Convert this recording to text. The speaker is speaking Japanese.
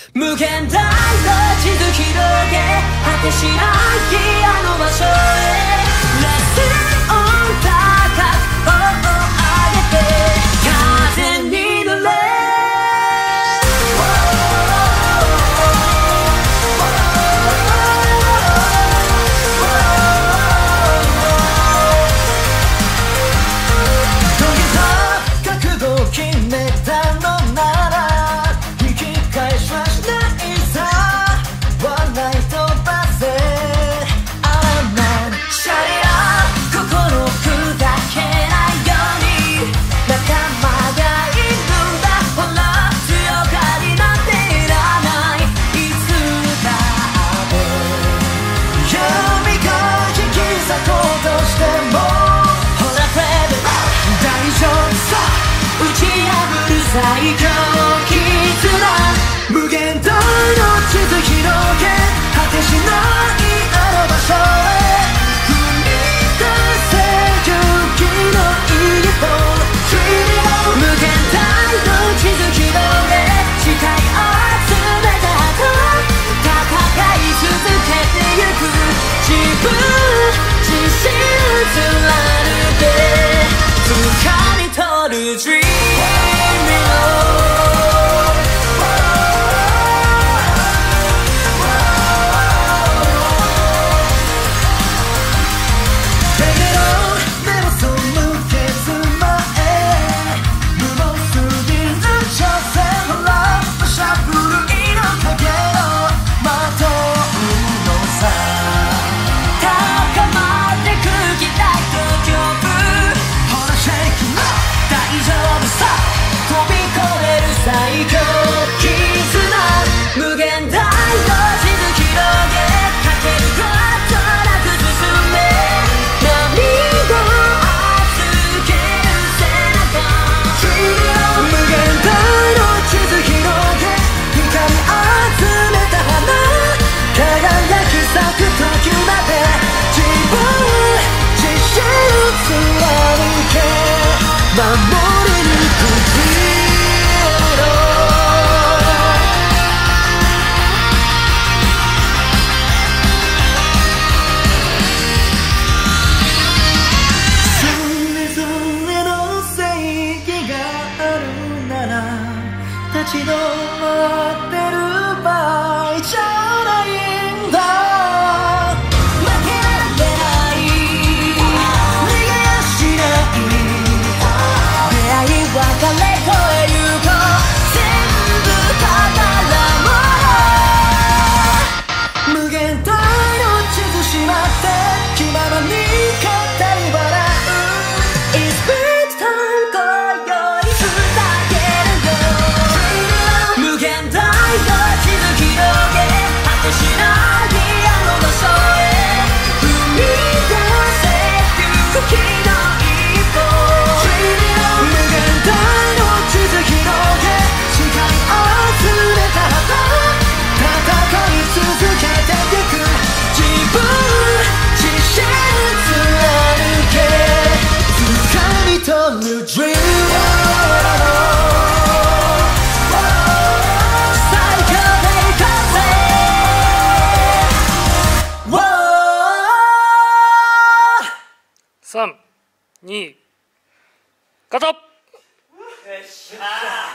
無限大の地図広げ果てしないあの場所へレッスンオン高く頬を上げて風に乗れ最強絆無限大の地図広げ果てしないあの場所へ踏み出せ勇気の一歩無限大の地図広げ視界を集めた後戦い続けてゆく自分自身貫け掴み取る Dream最強絆無限大の地図広げかけることなく進め波を預ける背中無限大の地図広げ光集めた花輝き咲く時まで自分自身貫け守り抜く立ち止まってる場合じゃないんだ負けられない逃げやしない出会い別れ越えると全部宝物無限大の地図しまって気ままに語り笑う It's big time 今宵しないあの場所へ踏み出せ勇気の一歩無限大の地図広げ視界集めた後戦い続けてゆく自分自身貫け掴み取る Dream 3、2、カット。